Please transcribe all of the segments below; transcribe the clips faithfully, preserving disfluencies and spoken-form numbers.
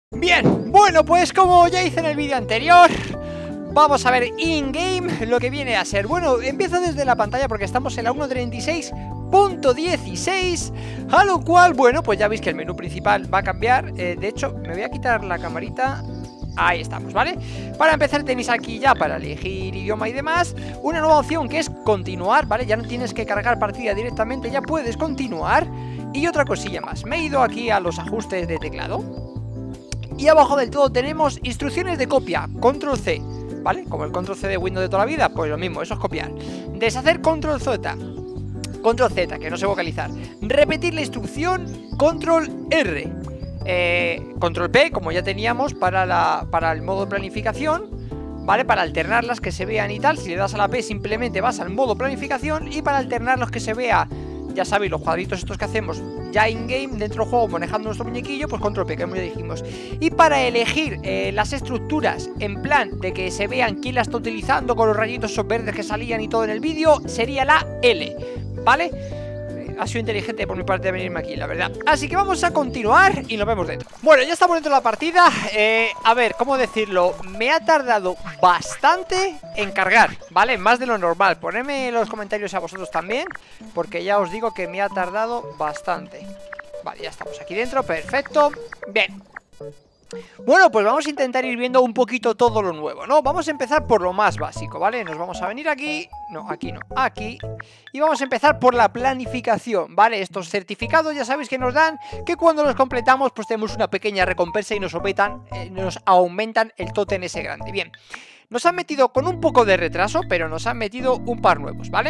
Bien, bueno, pues como ya hice en el vídeo anterior, vamos a ver in-game lo que viene a ser. Bueno, empiezo desde la pantalla porque estamos en la uno punto treinta y seis punto dieciséis, a lo cual, bueno, pues ya veis que el menú principal va a cambiar. eh, De hecho, me voy a quitar la camarita. Ahí estamos, ¿vale? Para empezar tenéis aquí ya para elegir idioma y demás una nueva opción que es continuar, ¿vale? Ya no tienes que cargar partida directamente, ya puedes continuar. Y otra cosilla más, me he ido aquí a los ajustes de teclado y abajo del todo tenemos instrucciones de copia, control C, ¿vale? Como el control C de Windows de toda la vida, pues lo mismo, eso es copiar. Deshacer, control Z, control Z, que no sé vocalizar. Repetir la instrucción, control R. Eh, control P, como ya teníamos para, la, para el modo planificación, ¿vale? Para alternarlas que se vean y tal. Si le das a la P simplemente vas al modo planificación. Y para alternarlos que se vea, ya sabéis, los cuadritos estos que hacemos ya in-game, dentro del juego, manejando nuestro muñequillo, pues control P, que como ya dijimos. Y para elegir eh, las estructuras en plan de que se vean quién la está utilizando, con los rayitos esos verdes que salían y todo en el vídeo, sería la L, ¿vale? Ha sido inteligente por mi parte de venirme aquí, la verdad. Así que vamos a continuar y nos vemos dentro. Bueno, ya estamos dentro de la partida. eh, A ver, ¿cómo decirlo? Me ha tardado bastante en cargar, ¿vale? Más de lo normal. Ponedme en los comentarios a vosotros también, porque ya os digo que me ha tardado bastante. Vale, ya estamos aquí dentro, perfecto. Bien. Bueno, pues vamos a intentar ir viendo un poquito todo lo nuevo, ¿no? Vamos a empezar por lo más básico, ¿vale? Nos vamos a venir aquí, no, aquí no, aquí. Y vamos a empezar por la planificación, ¿vale? Estos certificados ya sabéis que nos dan, que cuando los completamos pues tenemos una pequeña recompensa y nos aumentan, eh, nos aumentan el tótem ese grande. Bien, nos han metido con un poco de retraso, pero nos han metido un par nuevos, ¿vale?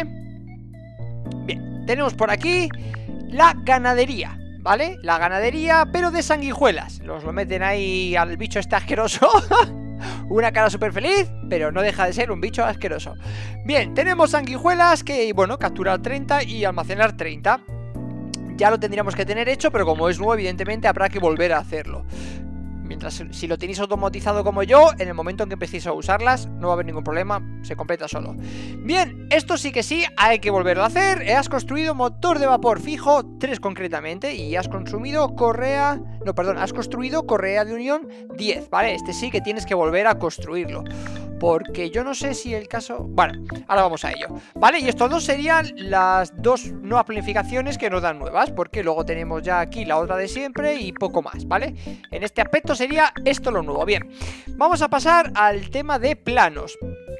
Bien, tenemos por aquí la ganadería, ¿vale? La ganadería, pero de sanguijuelas. Los lo meten ahí al bicho este asqueroso. Una cara súper feliz, pero no deja de ser un bicho asqueroso. Bien, tenemos sanguijuelas que, bueno, capturar treinta y almacenar treinta. Ya lo tendríamos que tener hecho, pero como es nuevo, evidentemente habrá que volver a hacerlo. Mientras, si lo tenéis automatizado como yo, en el momento en que empecéis a usarlas, no va a haber ningún problema, se completa solo. Bien, esto sí que sí, hay que volverlo a hacer. Has construido motor de vapor fijo, tres concretamente, y has consumido correa... No, perdón, has construido correa de unión diez, ¿vale? Este sí que tienes que volver a construirlo, porque yo no sé si el caso... Bueno, ahora vamos a ello, ¿vale? Y estos dos serían las dos nuevas planificaciones que nos dan nuevas, porque luego tenemos ya aquí la otra de siempre y poco más, ¿vale? En este aspecto sería esto lo nuevo. Bien, vamos a pasar al tema de planos,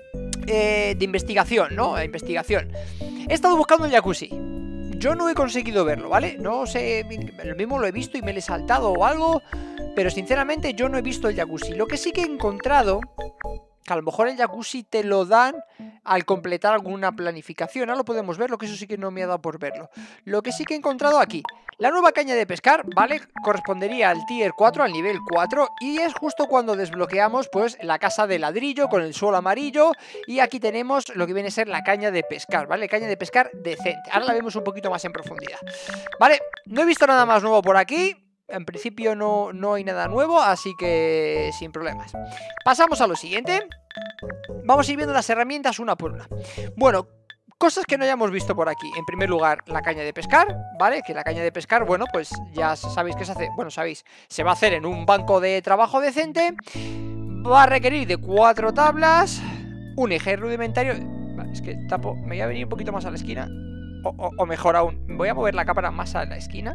eh, de investigación, ¿no? De investigación. He estado buscando el jacuzzi. Yo no he conseguido verlo, ¿vale? No sé, lo mismo lo he visto y me lo he saltado o algo, pero sinceramente yo no he visto el jacuzzi. Lo que sí que he encontrado, que a lo mejor el jacuzzi te lo dan al completar alguna planificación. Ahora lo podemos ver, lo que eso sí que no me ha dado por verlo. Lo que sí que he encontrado aquí, la nueva caña de pescar, ¿vale? Correspondería al tier cuatro, al nivel cuatro, y es justo cuando desbloqueamos pues la casa de ladrillo con el suelo amarillo. Y aquí tenemos lo que viene a ser la caña de pescar, ¿vale? Caña de pescar decente. Ahora la vemos un poquito más en profundidad, ¿vale? No he visto nada más nuevo por aquí. En principio no, no hay nada nuevo, así que sin problemas. Pasamos a lo siguiente. Vamos a ir viendo las herramientas una por una. Bueno, cosas que no hayamos visto por aquí. En primer lugar, la caña de pescar, ¿vale? Que la caña de pescar, bueno, pues ya sabéis que se hace. Bueno, sabéis, se va a hacer en un banco de trabajo decente. Va a requerir de cuatro tablas, un eje rudimentario. Vale, es que tapo, me voy a venir un poquito más a la esquina. O, o, o mejor aún, voy a mover la cámara más a la esquina.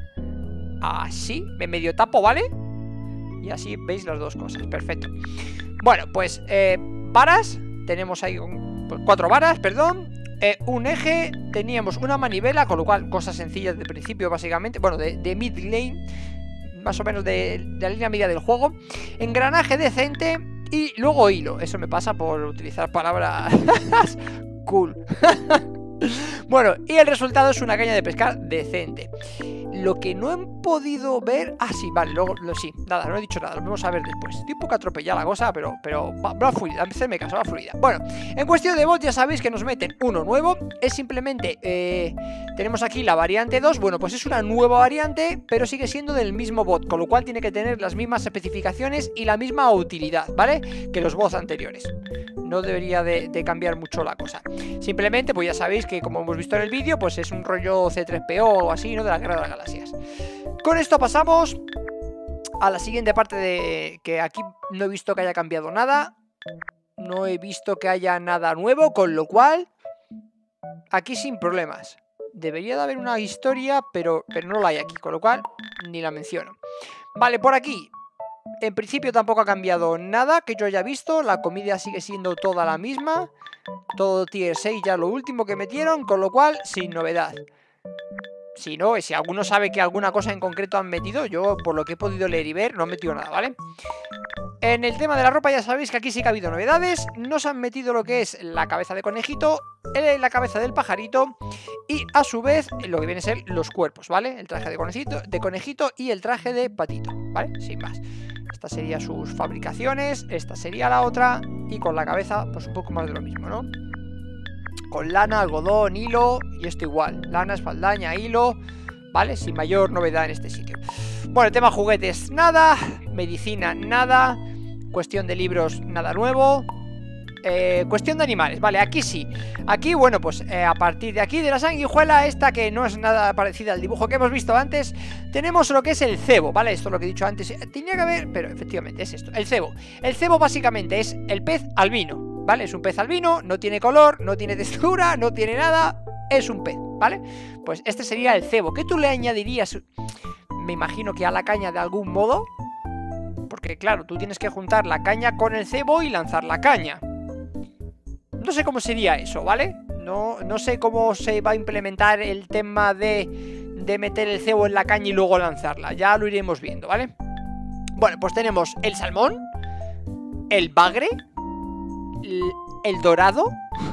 Así, me medio tapo, ¿vale? Y así veis las dos cosas, perfecto. Bueno, pues eh, varas, tenemos ahí un, pues, cuatro varas, perdón. eh, Un eje, teníamos una manivela, con lo cual cosas sencillas de principio básicamente. Bueno, de, de mid lane, más o menos de, de la línea media del juego. Engranaje decente y luego hilo. Eso me pasa por utilizar palabras cool. Bueno, y el resultado es una caña de pescar decente. Lo que no he podido ver... Ah, sí, vale, luego, lo, sí, nada, no he dicho nada, lo vamos a ver después. Estoy un poco atropellada la cosa, pero, pero va, va fluida, hacerme caso, va fluida. Bueno, en cuestión de bot ya sabéis que nos meten uno nuevo. Es simplemente, eh, tenemos aquí la variante dos. Bueno, pues es una nueva variante, pero sigue siendo del mismo bot, con lo cual tiene que tener las mismas especificaciones y la misma utilidad, ¿vale? Que los bots anteriores. No debería de, de cambiar mucho la cosa. Simplemente, pues ya sabéis que como hemos visto en el vídeo, pues es un rollo C tres P O o así, ¿no? De la Guerra de las Galaxias. Con esto pasamos a la siguiente parte de que aquí no he visto que haya cambiado nada. No he visto que haya nada nuevo, con lo cual aquí sin problemas. Debería de haber una historia, pero, pero no la hay aquí, con lo cual ni la menciono. Vale, por aquí en principio tampoco ha cambiado nada que yo haya visto. La comida sigue siendo toda la misma. Todo tier seis, ya lo último que metieron, con lo cual sin novedad. Si no, si alguno sabe que alguna cosa en concreto han metido, yo por lo que he podido leer y ver no han metido nada, ¿vale? En el tema de la ropa ya sabéis que aquí sí que ha habido novedades. Nos han metido lo que es la cabeza de conejito, la cabeza del pajarito y a su vez lo que viene a ser los cuerpos, ¿vale? El traje de conejito, de conejito y el traje de patito, ¿vale? Sin más. Esta sería sus fabricaciones, esta sería la otra y con la cabeza pues un poco más de lo mismo, ¿no? Con lana, algodón, hilo y esto igual. Lana, espaldaña, hilo, ¿vale? Sin mayor novedad en este sitio. Bueno, el tema juguetes, nada. Medicina, nada. Cuestión de libros, nada nuevo. Eh, cuestión de animales, vale, aquí sí. Aquí, bueno, pues eh, a partir de aquí, de la sanguijuela, esta que no es nada parecida al dibujo que hemos visto antes, tenemos lo que es el cebo, ¿vale? Esto es lo que he dicho antes. Tenía que haber, pero efectivamente es esto, el cebo. El cebo básicamente es el pez albino, ¿vale? Es un pez albino, no tiene color, no tiene textura, no tiene nada, es un pez, ¿vale? Pues este sería el cebo. ¿Qué tú le añadirías? Me imagino que a la caña de algún modo, porque claro, tú tienes que juntar la caña con el cebo y lanzar la caña. No sé cómo sería eso, ¿vale? No, no sé cómo se va a implementar el tema de, de meter el cebo en la caña y luego lanzarla. Ya lo iremos viendo, ¿vale? Bueno, pues tenemos el salmón, el bagre, el, el dorado,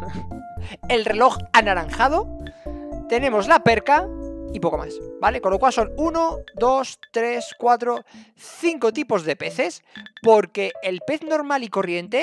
el reloj anaranjado, tenemos la perca y poco más, ¿vale? Con lo cual son uno, dos, tres, cuatro, cinco tipos de peces, porque el pez normal y corriente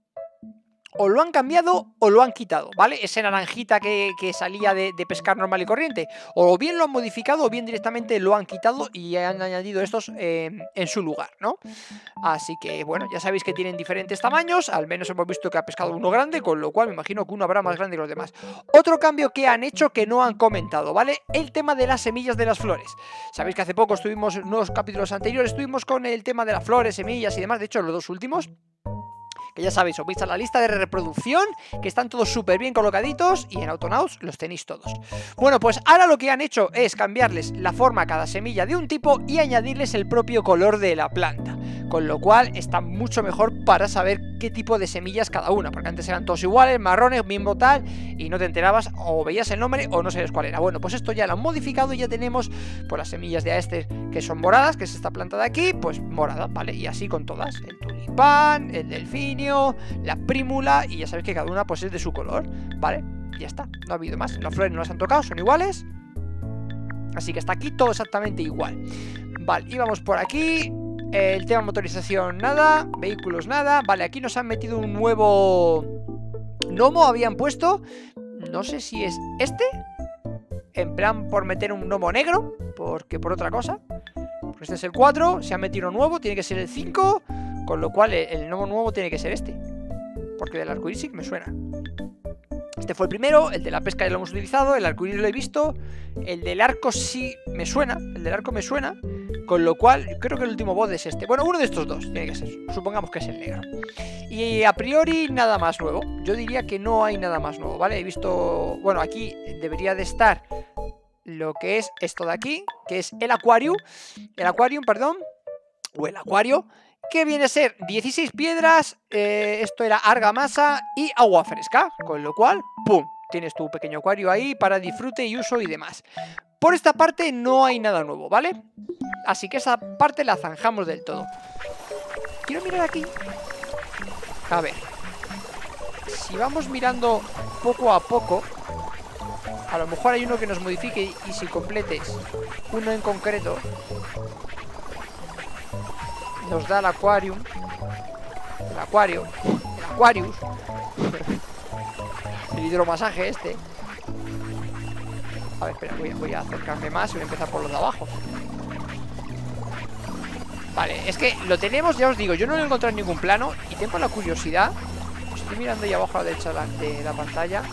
o lo han cambiado o lo han quitado, ¿vale? Ese naranjita que, que salía de, de pescar normal y corriente. O bien lo han modificado o bien directamente lo han quitado y han añadido estos eh, en su lugar, ¿no? Así que, bueno, ya sabéis que tienen diferentes tamaños. Al menos hemos visto que ha pescado uno grande, con lo cual me imagino que uno habrá más grande que los demás. Otro cambio que han hecho que no han comentado, ¿vale? El tema de las semillas de las flores. Sabéis que hace poco estuvimos, en unos capítulos anteriores, estuvimos con el tema de las flores, semillas y demás. De hecho, los dos últimos, que ya sabéis, os veis a la lista de reproducción, que están todos súper bien colocaditos y en Autonauts los tenéis todos. Bueno, pues ahora lo que han hecho es cambiarles la forma a cada semilla de un tipo y añadirles el propio color de la planta, con lo cual está mucho mejor para saber qué tipo de semillas cada una, porque antes eran todos iguales, marrones, mismo tal, y no te enterabas o veías el nombre o no sabías cuál era. Bueno, pues esto ya lo han modificado y ya tenemos pues las semillas de Aster que son moradas, que es esta planta de aquí, pues morada, ¿vale? Y así con todas, el tulipán, el delfinio, la prímula, y ya sabéis que cada una pues es de su color, ¿vale? Ya está, no ha habido más, las flores no las han tocado, son iguales, así que está aquí todo exactamente igual. Vale, y vamos por aquí. El tema motorización nada, vehículos nada. Vale, aquí nos han metido un nuevo gnomo, habían puesto, no sé si es este, en plan por meter un gnomo negro, porque por otra cosa. Pues este es el cuatro, se ha metido uno nuevo, tiene que ser el cinco, con lo cual el, el gnomo nuevo tiene que ser este, porque del arcoiris sí que me suena. Este fue el primero, el de la pesca ya lo hemos utilizado, el arcoiris lo he visto, el del arco sí me suena, el del arco me suena, con lo cual yo creo que el último bod es este. Bueno, uno de estos dos tiene que ser, supongamos que es el negro. Y a priori nada más nuevo, yo diría que no hay nada más nuevo, ¿vale? He visto, bueno, aquí debería de estar lo que es esto de aquí, que es el acuario, el aquarium, perdón, o el acuario, que viene a ser dieciséis piedras, eh, esto era argamasa y agua fresca, con lo cual, ¡pum!, tienes tu pequeño acuario ahí para disfrute y uso y demás. Por esta parte no hay nada nuevo, ¿vale? Así que esa parte la zanjamos del todo. Quiero mirar aquí. A ver, si vamos mirando poco a poco, a lo mejor hay uno que nos modifique y, y si completes uno en concreto nos da el aquarium, el acuario, el aquarius, el hidromasaje este. A ver, espera, voy, voy a acercarme más y voy a empezar por los de abajo. Vale, es que lo tenemos, ya os digo, yo no lo he encontrado en ningún plano y tengo la curiosidad. Estoy mirando ahí abajo a la derecha de la, de la pantalla,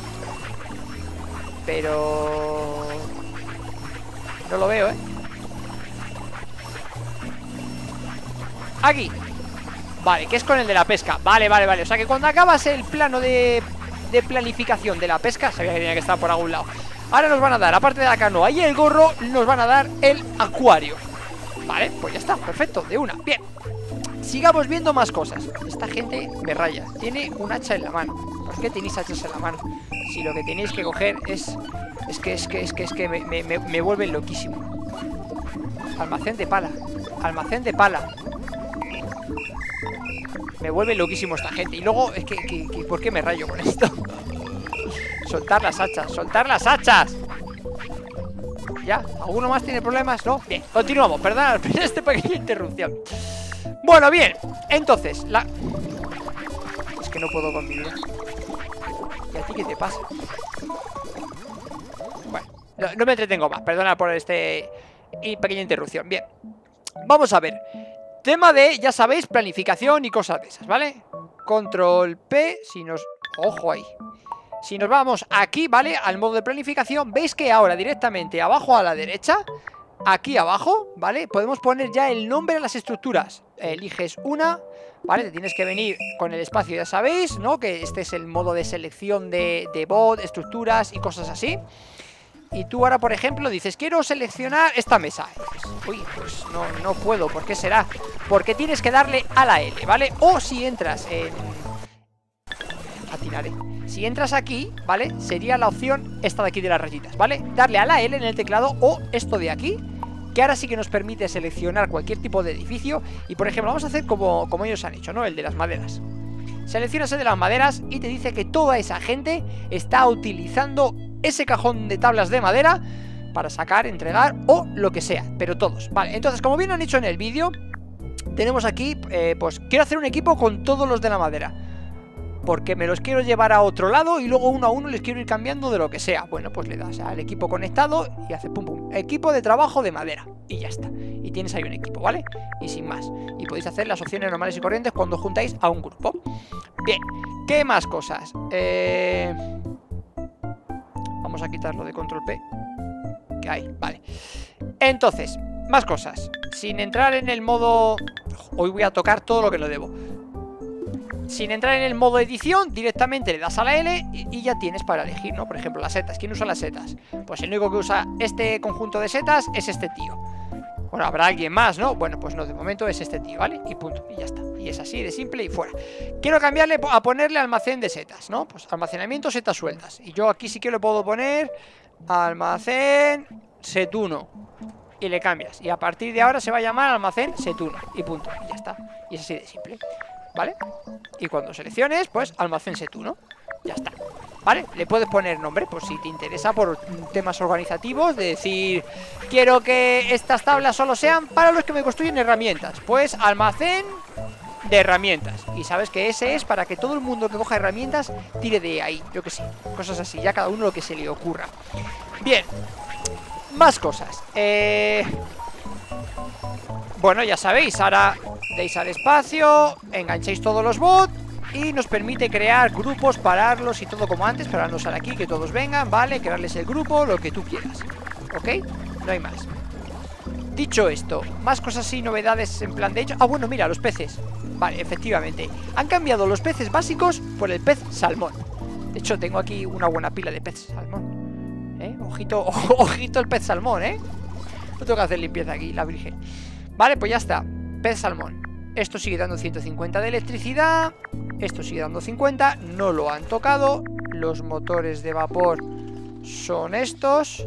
pero no lo veo, ¿eh? aquí. Vale, que es con el de la pesca. Vale, vale, vale. O sea que cuando acabas el plano de, de planificación de la pesca, sabía que tenía que estar por algún lado. Ahora nos van a dar, aparte de la canoa y el gorro, nos van a dar el acuario. Vale, pues ya está, perfecto, de una. Bien, sigamos viendo más cosas. Esta gente me raya, tiene un hacha en la mano. ¿Por qué tenéis hachas en la mano? Si lo que tenéis que coger es... Es que, es que, es que, es que me, me, me vuelve loquísimo. Almacén de pala. Almacén de pala. Me vuelve loquísimo esta gente. Y luego, es que, que, que ¿por qué me rayo con esto? Soltar las hachas, soltar las hachas. ¿Ya? ¿Alguno más tiene problemas? ¿No? Bien, continuamos, perdón, esta pequeña interrupción. Bueno, bien, entonces la... Es que no puedo convivir. ¿Y a ti qué te pasa? Bueno, no, no me entretengo más, perdona por este y pequeña interrupción. Bien, vamos a ver. Tema de, ya sabéis, planificación y cosas de esas, ¿vale? Control P, si nos... Ojo ahí. Si nos vamos aquí, ¿vale? Al modo de planificación, veis que ahora directamente abajo a la derecha, aquí abajo, ¿vale? Podemos poner ya el nombre de las estructuras. Eliges una, ¿vale? Te tienes que venir con el espacio, ya sabéis, ¿no? Que este es el modo de selección de, de bot, estructuras y cosas así. Y tú ahora, por ejemplo, dices, quiero seleccionar esta mesa. Dices, uy, pues no, no puedo, ¿por qué será? Porque tienes que darle a la L, ¿vale? O si entras en... Atinaré. Si entras aquí, ¿vale? Sería la opción esta de aquí de las rayitas, ¿vale? Darle a la L en el teclado o esto de aquí, que ahora sí que nos permite seleccionar cualquier tipo de edificio. Y por ejemplo, vamos a hacer como, como ellos han hecho, ¿no? El de las maderas. Seleccionas el de las maderas y te dice que toda esa gente está utilizando ese cajón de tablas de madera para sacar, entregar o lo que sea, pero todos, vale. Entonces, como bien han dicho en el vídeo, tenemos aquí, eh, pues quiero hacer un equipo con todos los de la madera, porque me los quiero llevar a otro lado y luego uno a uno les quiero ir cambiando de lo que sea. Bueno, pues le das al equipo conectado y hace pum pum, equipo de trabajo de madera, y ya está. Y tienes ahí un equipo, ¿vale? Y sin más. Y podéis hacer las opciones normales y corrientes cuando juntáis a un grupo. Bien, ¿qué más cosas? Eh... Vamos a quitarlo de control P, que hay, vale. Entonces, más cosas. Sin entrar en el modo... Hoy voy a tocar todo lo que no debo. Sin entrar en el modo edición, directamente le das a la L y, y ya tienes para elegir, ¿no? Por ejemplo, las setas. ¿Quién usa las setas? Pues el único que usa este conjunto de setas es este tío. Bueno, habrá alguien más, ¿no? Bueno, pues no, de momento es este tío, ¿vale? Y punto, y ya está. Y es así de simple y fuera. Quiero cambiarle a ponerle almacén de setas, ¿no? Pues almacenamiento setas sueltas. Y yo aquí sí que le puedo poner almacén set uno. Y le cambias. Y a partir de ahora se va a llamar almacén set uno. Y punto, y ya está. Y es así de simple, ¿vale? Y cuando selecciones, pues almacén set uno. Ya está, ¿vale? Le puedes poner nombre, por si te interesa, por temas organizativos, de decir, quiero que estas tablas solo sean para los que me construyen herramientas. Pues almacén de herramientas. Y sabes que ese es para que todo el mundo que coja herramientas tire de ahí, yo que sé, cosas así, ya cada uno lo que se le ocurra. Bien, más cosas. Eh... Bueno, ya sabéis, ahora deis al espacio, engancháis todos los bots y nos permite crear grupos, pararlos y todo como antes. Pero ahora no sale aquí, que todos vengan, ¿vale? Crearles el grupo, lo que tú quieras, ¿ok? No hay más. Dicho esto, más cosas y novedades en plan de hecho. Ah, bueno, mira, los peces. Vale, efectivamente, han cambiado los peces básicos por el pez salmón. De hecho, tengo aquí una buena pila de pez salmón, ¿eh? Ojito, ojito el pez salmón, ¿eh? No tengo que hacer limpieza aquí, la virgen. Vale, pues ya está, pez salmón. Esto sigue dando ciento cincuenta de electricidad. Esto sigue dando cincuenta. No lo han tocado. Los motores de vapor son estos.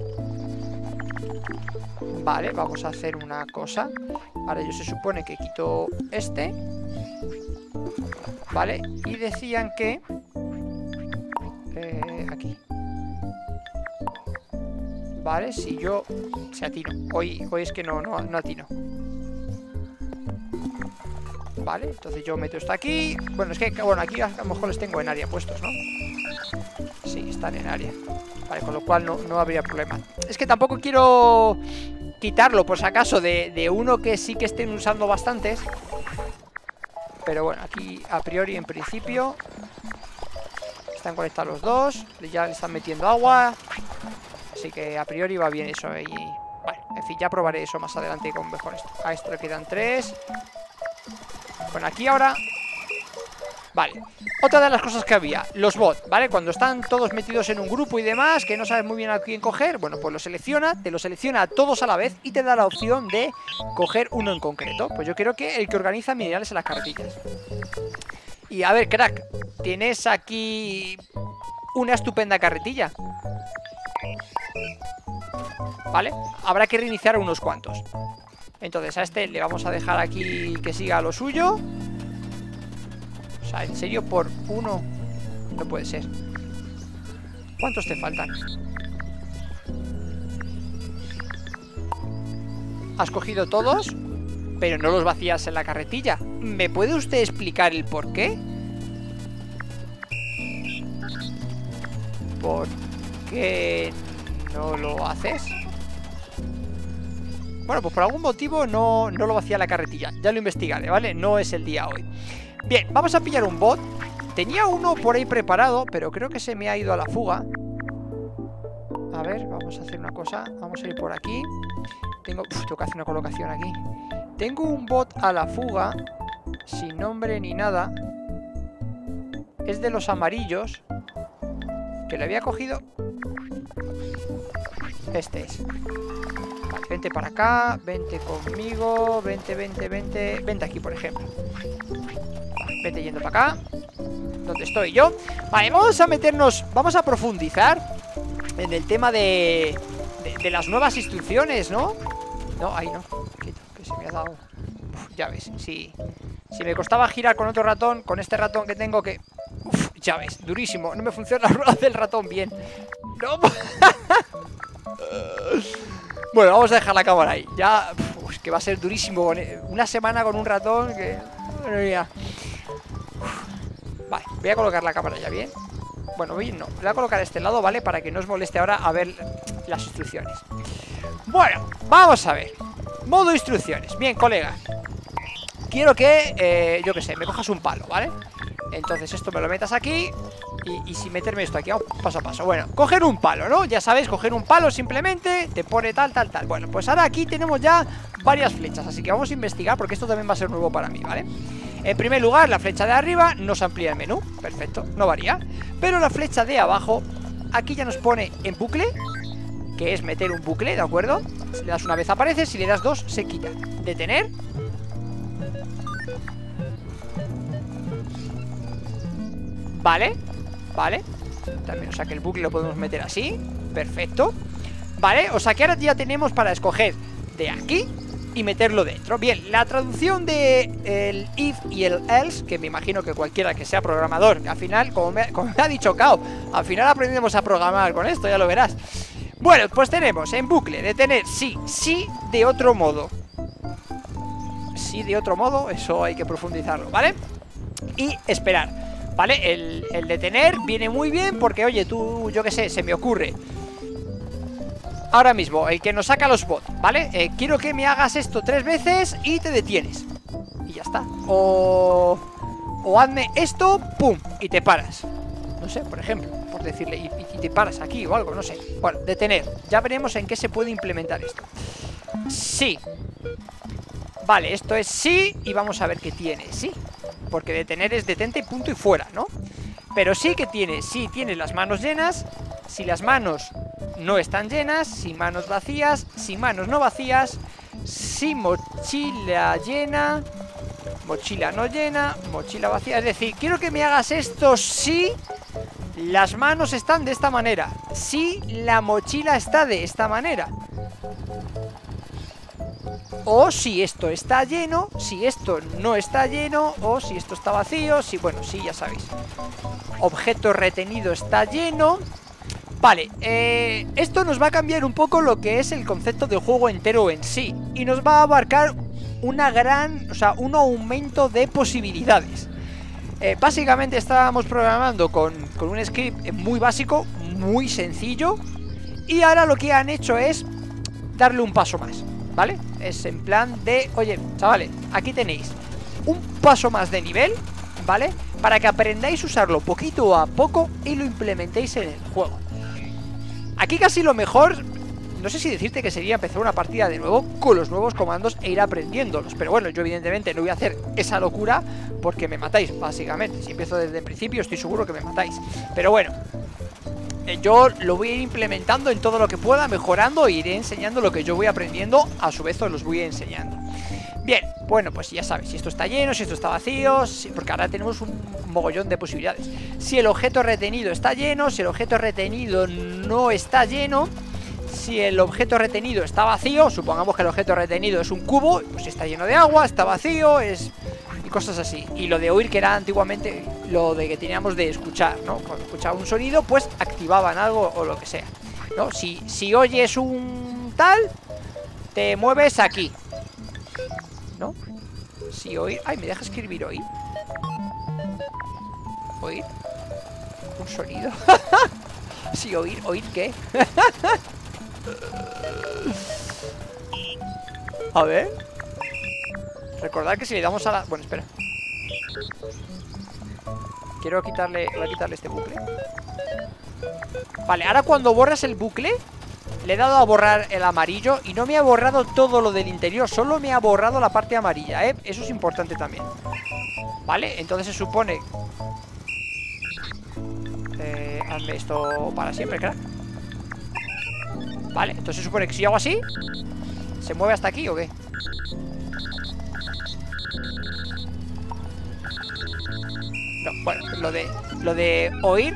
Vale, vamos a hacer una cosa. Ahora yo se supone que quito este. Vale, y decían que eh, aquí. Vale, si yo se atino. Hoy, hoy es que no, no, no atino. Vale, entonces yo meto esto aquí. Bueno, es que, bueno, aquí a lo mejor les tengo en área puestos, ¿no? Sí, están en área. Vale, con lo cual no, no habría problema. Es que tampoco quiero quitarlo, por si acaso, de, de uno que sí que estén usando bastantes. Pero bueno, aquí a priori, en principio, están conectados los dos. Ya le están metiendo agua. Así que a priori va bien eso. Y bueno, en fin, ya probaré eso más adelante con mejor esto. A esto le quedan tres. Bueno, aquí ahora... Vale, otra de las cosas que había, los bots, ¿vale? Cuando están todos metidos en un grupo y demás, que no sabes muy bien a quién coger, bueno, pues lo selecciona, te lo selecciona a todos a la vez y te da la opción de coger uno en concreto. Pues yo creo que el que organiza minerales en las carretillas. Y a ver, crack, tienes aquí una estupenda carretilla, ¿vale? Habrá que reiniciar unos cuantos. Entonces a este le vamos a dejar aquí que siga lo suyo. O sea, en serio, por uno no puede ser. ¿Cuántos te faltan? Has cogido todos, pero no los vacías en la carretilla. ¿Me puede usted explicar el por qué? ¿Por qué no lo haces? Bueno, pues por algún motivo no, no lo vacía la carretilla. Ya lo investigaré, ¿vale? No es el día hoy. Bien, vamos a pillar un bot. Tenía uno por ahí preparado, pero creo que se me ha ido a la fuga. A ver, vamos a hacer una cosa. Vamos a ir por aquí. Tengo, uf, tengo que hacer una colocación aquí. Tengo un bot a la fuga, sin nombre ni nada. Es de los amarillos, que lo había cogido. Este es. Vale, vente para acá, vente conmigo, vente, vente, vente. Vente aquí, por ejemplo. Vale, vete yendo para acá, donde estoy yo. Vale, vamos a meternos, vamos a profundizar en el tema de, de, de las nuevas instrucciones, ¿no? No, ahí no, quieto, que se me ha dado. Uf, ya ves, si, si me costaba girar con otro ratón, con este ratón que tengo que... Uf, ya ves, durísimo, no me funciona la rueda del ratón bien. No. Bueno, vamos a dejar la cámara ahí. Ya, uf, que va a ser durísimo. Una semana con un ratón que... Vale, voy a colocar la cámara ya bien. Bueno, bien no, voy a colocar a este lado, ¿vale? Para que no os moleste ahora a ver las instrucciones. Bueno, vamos a ver. Modo instrucciones. Bien, colega, quiero que, eh, yo qué sé, me cojas un palo, ¿vale? Entonces esto me lo metas aquí. Y, y si meterme esto aquí, vamos paso a paso. Bueno, coger un palo, ¿no? Ya sabéis, coger un palo simplemente te pone tal, tal, tal. Bueno, pues ahora aquí tenemos ya varias flechas, así que vamos a investigar porque esto también va a ser nuevo para mí, ¿vale? En primer lugar, la flecha de arriba nos amplía el menú. Perfecto, no varía. Pero la flecha de abajo, aquí ya nos pone en bucle, que es meter un bucle, ¿de acuerdo? Si le das una vez aparece, si le das dos se quita. Detener. Vale, vale. También, o sea que el bucle lo podemos meter así. Perfecto. Vale, o sea que ahora ya tenemos para escoger de aquí y meterlo dentro. Bien, la traducción de el if y el else, que me imagino que cualquiera que sea programador, al final, como me, como me ha dicho Kao, al final aprendemos a programar con esto, ya lo verás. Bueno, pues tenemos en bucle detener sí, sí de otro modo. Sí de otro modo, eso hay que profundizarlo, ¿vale? Y esperar, ¿vale? El, el detener viene muy bien porque, oye, tú, yo qué sé, se me ocurre ahora mismo, el que nos saca los bots, ¿vale? Eh, quiero que me hagas esto tres veces y te detienes. Y ya está. O... O hazme esto, pum, y te paras. No sé, por ejemplo, por decirle, y, y te paras aquí o algo, no sé. Bueno, detener. Ya veremos en qué se puede implementar esto. Sí. Vale, esto es sí y vamos a ver qué tiene. Sí, porque detener es detente, punto y fuera, ¿no? Pero sí que tiene, sí tiene las manos llenas. Si las manos no están llenas, si manos vacías, si manos no vacías, si mochila llena, mochila no llena, mochila vacía. Es decir, quiero que me hagas esto si las manos están de esta manera, si la mochila está de esta manera, o si esto está lleno, si esto no está lleno, o si esto está vacío, si, bueno, sí, ya sabéis. Objeto retenido está lleno. Vale, eh, esto nos va a cambiar un poco lo que es el concepto del juego entero en sí. Y nos va a abarcar una gran, o sea, un aumento de posibilidades. eh, Básicamente estábamos programando con, con un script muy básico, muy sencillo. Y ahora lo que han hecho es darle un paso más, ¿vale? Es en plan de, oye, chavales, aquí tenéis un paso más de nivel, ¿vale? Para que aprendáis a usarlo poquito a poco y lo implementéis en el juego. Aquí casi lo mejor no sé si decirte que sería empezar una partida de nuevo con los nuevos comandos e ir aprendiéndolos. Pero bueno, yo evidentemente no voy a hacer esa locura porque me matáis, básicamente. Si empiezo desde el principio estoy seguro que me matáis. Pero bueno, eh, yo lo voy a ir implementando en todo lo que pueda, mejorando e iré enseñando lo que yo voy aprendiendo. A su vez os los voy enseñando. Bien, bueno, pues ya sabes, si esto está lleno, si esto está vacío, si, porque ahora tenemos un mogollón de posibilidades. Si el objeto retenido está lleno, si el objeto retenido no está lleno, si el objeto retenido está vacío, supongamos que el objeto retenido es un cubo, pues está lleno de agua, está vacío, es... y cosas así. Y lo de oír, que era antiguamente lo de que teníamos de escuchar, ¿no? Cuando escuchaba un sonido, pues activaban algo o lo que sea, ¿no? Si, si oyes un tal, te mueves aquí, ¿no? Si oír... Ay, ¿me deja escribir oír? ¿Oír? ¿Un sonido? Si oír... ¿Oír qué? A ver. Recordad que si le damos a la... Bueno, espera. Quiero quitarle... Voy a quitarle este bucle. Vale, ahora cuando borras el bucle, le he dado a borrar el amarillo y no me ha borrado todo lo del interior, solo me ha borrado la parte amarilla, ¿eh? Eso es importante también. Vale, entonces se supone... Eh, hazme esto para siempre, crack. Vale, entonces se supone que si hago así, ¿se mueve hasta aquí o qué? No, bueno, lo de, lo de oír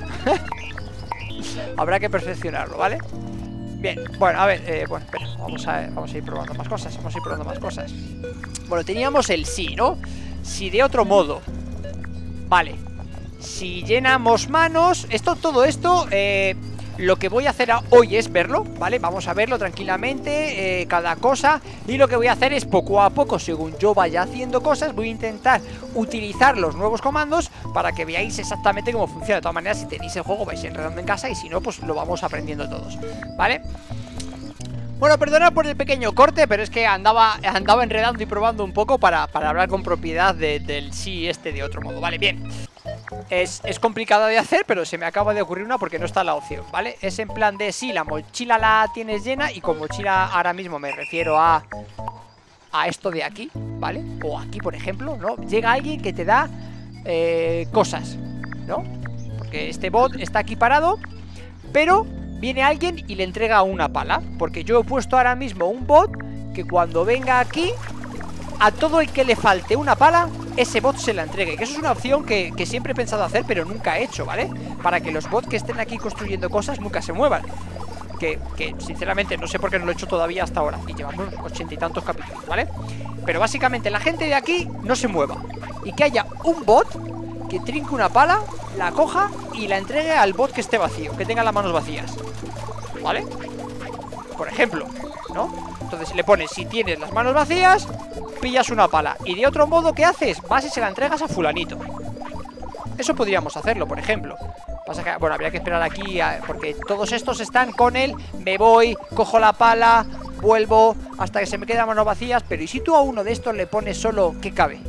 habrá que perfeccionarlo, ¿vale? Bien, bueno, a ver, eh, bueno, espera, vamos a, vamos a ir probando más cosas, vamos a ir probando más cosas. Bueno, teníamos el sí, ¿no? Si de otro modo. Vale. Si llenamos manos, esto, todo esto, eh... lo que voy a hacer hoy es verlo, ¿vale? Vamos a verlo tranquilamente, eh, cada cosa. Y lo que voy a hacer es poco a poco, según yo vaya haciendo cosas, voy a intentar utilizar los nuevos comandos para que veáis exactamente cómo funciona. De todas maneras, si tenéis el juego vais enredando en casa, y si no, pues lo vamos aprendiendo todos, ¿vale? Bueno, perdonad por el pequeño corte, pero es que andaba, andaba enredando y probando un poco para, para hablar con propiedad de, del sí este de otro modo. Vale, bien. Es, es complicado de hacer, pero se me acaba de ocurrir una porque no está la opción, ¿vale? Es en plan de sí, la mochila la tienes llena, y con mochila ahora mismo me refiero a a esto de aquí, ¿vale? O aquí, por ejemplo, ¿no? Llega alguien que te da eh, cosas, ¿no? Porque este bot está aquí parado, pero viene alguien y le entrega una pala, porque yo he puesto ahora mismo un bot que cuando venga aquí, a todo el que le falte una pala, ese bot se la entregue. Que eso es una opción que, que siempre he pensado hacer, pero nunca he hecho, ¿vale? Para que los bots que estén aquí construyendo cosas nunca se muevan. Que, que sinceramente no sé por qué no lo he hecho todavía hasta ahora, y llevamos ochenta y tantos capítulos, ¿vale? Pero básicamente la gente de aquí no se mueva, y que haya un bot que trinque una pala, la coja y la entregue al bot que esté vacío, que tenga las manos vacías, ¿vale? Por ejemplo, ¿no? Entonces le pones, si tienes las manos vacías, pillas una pala. Y de otro modo, ¿qué haces? Vas y se la entregas a fulanito. Eso podríamos hacerlo, por ejemplo. Pasa que, bueno, habría que esperar aquí a, porque todos estos están con él. Me voy, cojo la pala, vuelvo hasta que se me quedan manos vacías. Pero ¿y si tú a uno de estos le pones solo que cabe?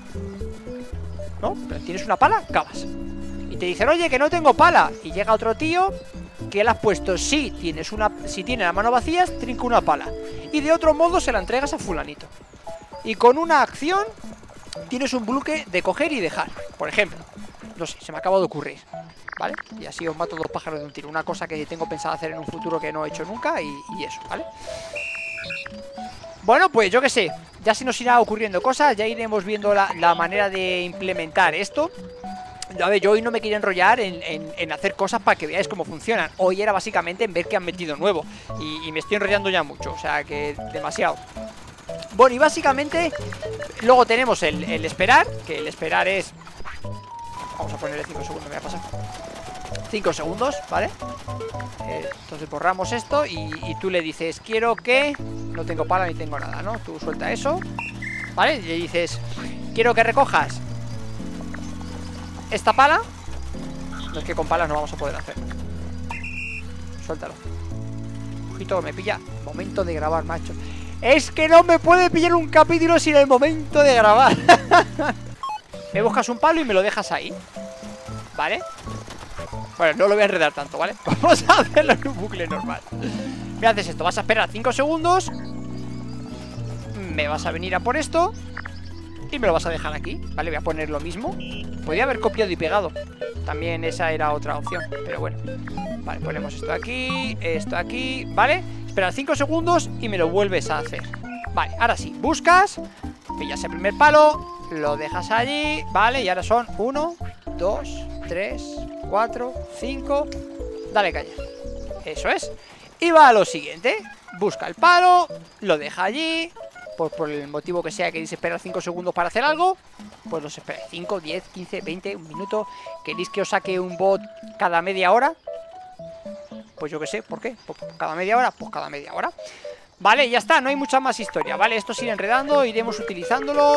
¿No? Pero tienes una pala, cavas. Y te dicen, oye, que no tengo pala. Y llega otro tío que le has puesto, si tienes una, si tiene las manos vacías, trinca una pala. Y de otro modo se la entregas a fulanito. Y con una acción tienes un bloque de coger y dejar, por ejemplo. No sé, se me acaba de ocurrir, ¿vale? Y así os mato dos pájaros de un tiro. Una cosa que tengo pensado hacer en un futuro que no he hecho nunca, y, y eso, ¿vale? Bueno, pues yo qué sé, ya se nos irá ocurriendo cosas. Ya iremos viendo la, la manera de implementar esto. A ver, yo hoy no me quiero enrollar en, en, en hacer cosas para que veáis cómo funcionan. Hoy era básicamente en ver qué han metido nuevo. Y, y me estoy enrollando ya mucho, o sea que demasiado. Bueno, y básicamente luego tenemos el, el esperar, que el esperar es... Vamos a ponerle cinco segundos, me voy a pasar cinco segundos, ¿vale? Eh, entonces borramos esto y, y tú le dices, quiero que... No tengo pala ni tengo nada, ¿no? Tú suelta eso, ¿vale? Y le dices, quiero que recojas esta pala. No es que con palas no vamos a poder hacer. Suéltalo. Ojito, me pilla. Momento de grabar, macho. Es que no me puede pillar un capítulo sin el momento de grabar. Me buscas un palo y me lo dejas ahí, ¿vale? Bueno, no lo voy a enredar tanto, ¿vale? Vamos a hacerlo en un bucle normal. Me haces esto, vas a esperar cinco segundos, me vas a venir a por esto y me lo vas a dejar aquí, ¿vale? Voy a poner lo mismo. Podría haber copiado y pegado, también esa era otra opción, pero bueno. Vale, ponemos esto aquí, esto aquí, ¿vale? Esperar cinco segundos y me lo vuelves a hacer. Vale, ahora sí, buscas, pillas el primer palo, lo dejas allí, ¿vale? Y ahora son uno, dos, tres, cuatro, cinco. Dale caña. Eso es. Y va a lo siguiente. Busca el palo, lo deja allí. Por, por el motivo que sea, queréis esperar cinco segundos para hacer algo, pues los esperáis. cinco, diez, quince, veinte, un minuto. ¿Queréis que os saque un bot cada media hora? Pues yo que sé, ¿por qué? Pues cada media hora, pues cada media hora. Vale, ya está, no hay mucha más historia, ¿vale? Esto se irá enredando, iremos utilizándolo,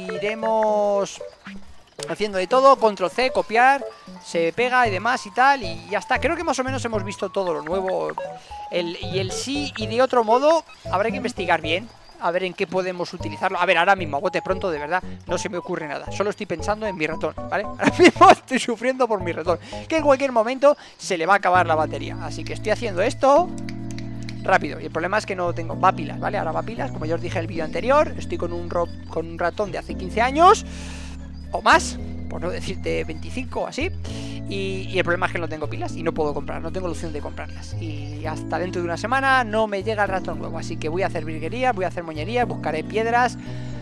iremos haciendo de todo, control C, copiar, se pega y demás y tal, y ya está. Creo que más o menos hemos visto todo lo nuevo. el, Y el sí, y de otro modo, habrá que investigar bien, a ver en qué podemos utilizarlo. A ver, ahora mismo, a bote pronto, de verdad, no se me ocurre nada. Solo estoy pensando en mi ratón, ¿vale? Ahora mismo estoy sufriendo por mi ratón, que en cualquier momento se le va a acabar la batería. Así que estoy haciendo esto rápido, y el problema es que no tengo, va a pilas, ¿vale? Ahora va a pilas, como ya os dije en el vídeo anterior. Estoy con un, ro con un ratón de hace quince años o más, por no decirte veinticinco o así, y, y el problema es que no tengo pilas y no puedo comprar, no tengo la opción de comprarlas, y hasta dentro de una semana no me llega el ratón nuevo. Así que voy a hacer virguerías, voy a hacer moñerías, buscaré piedras.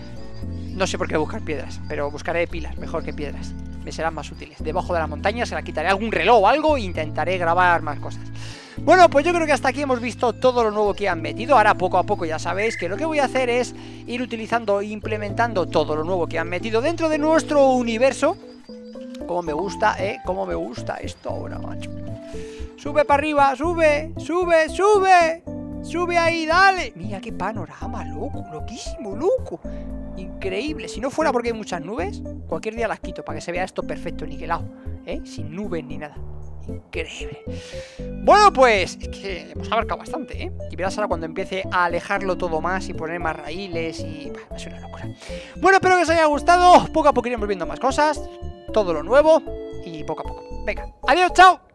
No sé por qué buscar piedras, pero buscaré pilas mejor que piedras, me serán más útiles. Debajo de la montaña se la quitaré algún reloj o algo e intentaré grabar más cosas. Bueno, pues yo creo que hasta aquí hemos visto todo lo nuevo que han metido. Ahora poco a poco ya sabéis que lo que voy a hacer es ir utilizando e implementando todo lo nuevo que han metido dentro de nuestro universo. Como me gusta, eh, como me gusta esto ahora, macho. Sube para arriba, sube, sube, sube. Sube ahí, dale. Mira qué panorama, loco, loquísimo, loco. Increíble. Si no fuera porque hay muchas nubes, cualquier día las quito para que se vea esto perfecto, niquelado, ¿eh? Sin nubes ni nada. Increíble. Bueno, pues es que hemos abarcado bastante, ¿eh? Y verás ahora cuando empiece a alejarlo todo más y poner más raíles y... Bah, va a ser una locura. Bueno, espero que os haya gustado. Poco a poco iremos viendo más cosas, todo lo nuevo y poco a poco. Venga, adiós, chao.